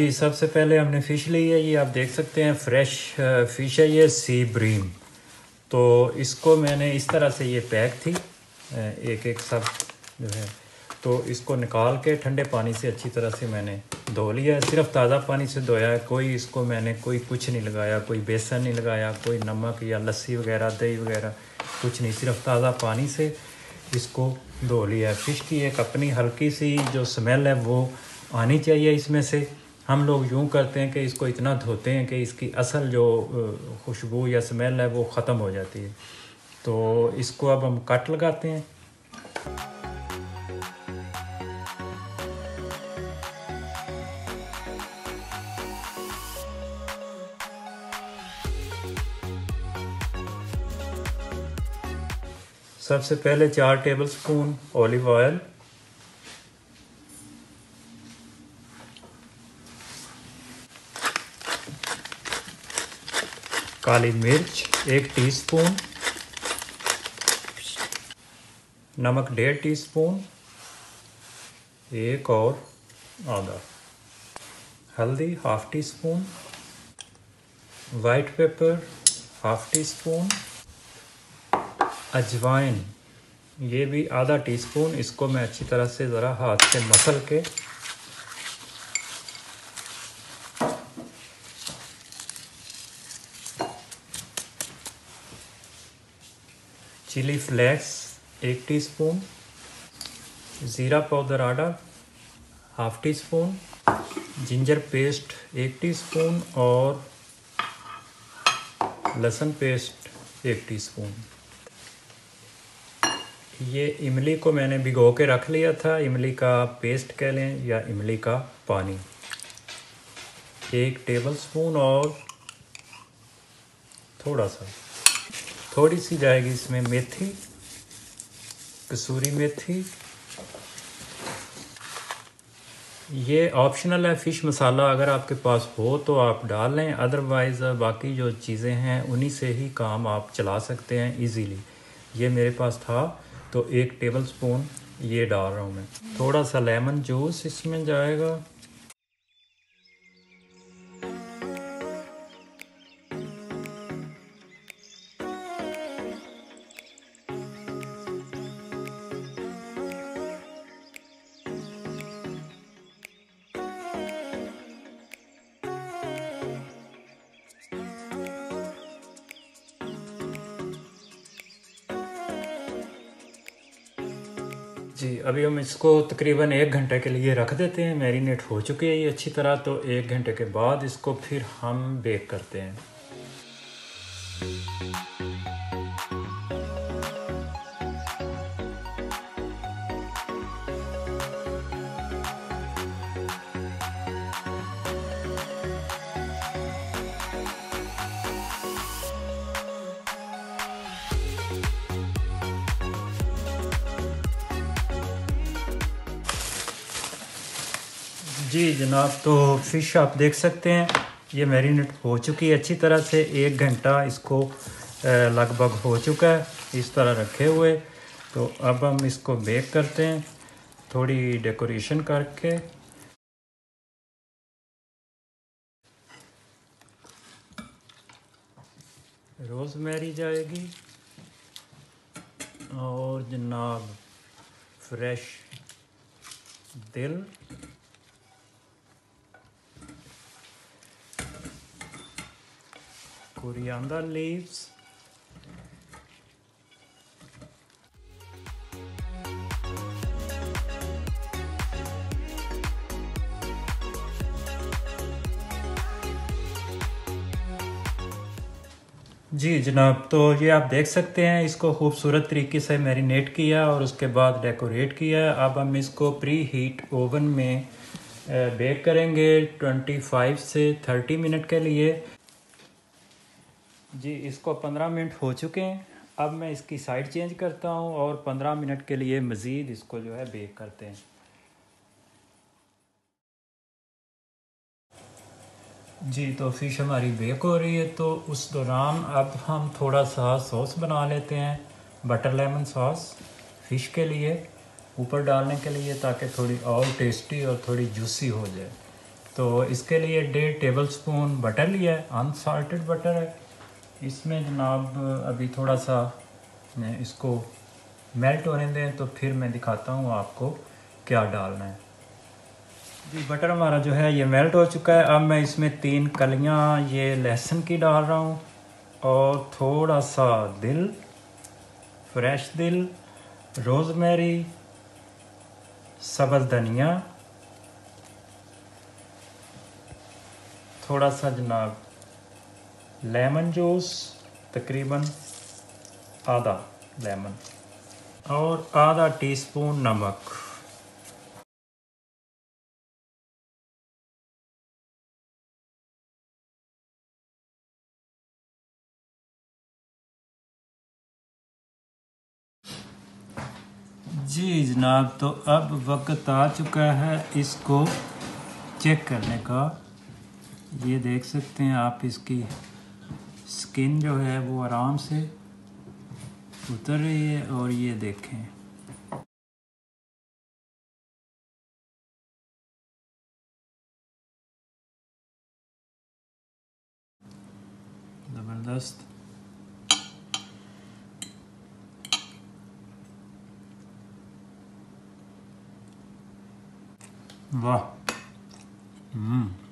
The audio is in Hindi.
जी, सबसे पहले हमने फ़िश ली है। ये आप देख सकते हैं फ्रेश फ़िश है ये, सी ब्रीम। तो इसको मैंने इस तरह से, ये पैक थी एक एक सब जो है, तो इसको निकाल के ठंडे पानी से अच्छी तरह से मैंने धो लिया है। सिर्फ ताज़ा पानी से धोया है, कोई इसको मैंने कोई कुछ नहीं लगाया, कोई बेसन नहीं लगाया, कोई नमक या लस्सी वगैरह दही वगैरह कुछ नहीं, सिर्फ ताज़ा पानी से इसको धो लिया है। फ़िश की एक अपनी हल्की सी जो स्मेल है वो आनी चाहिए इसमें से। हम लोग यूँ करते हैं कि इसको इतना धोते हैं कि इसकी असल जो खुशबू या स्मेल है वो ख़त्म हो जाती है। तो इसको अब हम कट लगाते हैं। सबसे पहले 4 टेबलस्पून ऑलिव ऑयल, काली मिर्च 1 टीस्पून, नमक 1.5 टीस्पून, 1 और आधा, हल्दी 1/2 टीस्पून, वाइट पेपर 1/2 टीस्पून, अजवाइन ये भी आधा टीस्पून। इसको मैं अच्छी तरह से ज़रा हाथ से मसल के चिली फ्लेक्स 1 टीस्पून, ज़ीरा पाउडर आधा 1/2 टीस्पून, जिंजर पेस्ट 1 टीस्पून और लहसुन पेस्ट 1 टीस्पून। ये इमली को मैंने भिगो के रख लिया था, इमली का पेस्ट कह लें या इमली का पानी 1 टेबलस्पून और थोड़ी सी जाएगी इसमें मेथी, कसूरी मेथी। ये ऑप्शनल है, फ़िश मसाला अगर आपके पास हो तो आप डाल लें, अदरवाइज़ बाकी जो चीज़ें हैं उन्हीं से ही काम आप चला सकते हैं इजीली। ये मेरे पास था तो 1 टेबलस्पून ये डाल रहा हूँ मैं। थोड़ा सा लेमन जूस इसमें जाएगा। जी, अभी हम इसको तकरीबन 1 घंटे के लिए रख देते हैं। मैरिनेट हो चुकी है ये अच्छी तरह, तो 1 घंटे के बाद इसको फिर हम बेक करते हैं। जी जनाब, तो फ़िश आप देख सकते हैं ये मैरिनेट हो चुकी है अच्छी तरह से। 1 घंटा इसको लगभग हो चुका है इस तरह रखे हुए। तो अब हम इसको बेक करते हैं थोड़ी डेकोरेशन करके। रोज़मेरी जाएगी और जनाब फ्रेश दिल, कोरिएंडर लीव्स, जी जनाब, तो ये आप देख सकते हैं इसको खूबसूरत तरीके से मैरिनेट किया और उसके बाद डेकोरेट किया। अब हम इसको प्री हीट ओवन में बेक करेंगे 25 से 30 मिनट के लिए। जी इसको 15 मिनट हो चुके हैं। अब मैं इसकी साइड चेंज करता हूँ और 15 मिनट के लिए मज़ीद इसको जो है बेक करते हैं। जी तो फ़िश हमारी बेक हो रही है, तो उस दौरान अब हम थोड़ा सा सॉस बना लेते हैं, बटर लेमन सॉस फ़िश के लिए ऊपर डालने के लिए, ताकि थोड़ी और टेस्टी और थोड़ी जूसी हो जाए। तो इसके लिए 1.5 टेबलस्पून बटर लिया है, अनसाल्टेड बटर है। इसमें जनाब अभी थोड़ा सा इसको मेल्ट होने दें, तो फिर मैं दिखाता हूँ आपको क्या डालना है। जी बटर हमारा जो है ये मेल्ट हो चुका है। अब मैं इसमें 3 कलियाँ ये लहसुन की डाल रहा हूँ और थोड़ा सा दिल, फ्रेश दिल, रोज़मेरी, सब्ज़ धनिया, थोड़ा सा जनाब लेमन जूस, तकरीबन आधा लेमन, और आधा टीस्पून नमक। जी जनाब, तो अब वक्त आ चुका है इसको चेक करने का। ये देख सकते हैं आप, इसकी स्किन जो है वो आराम से उतर रही है। और ये देखें, ज़बरदस्त। वाह।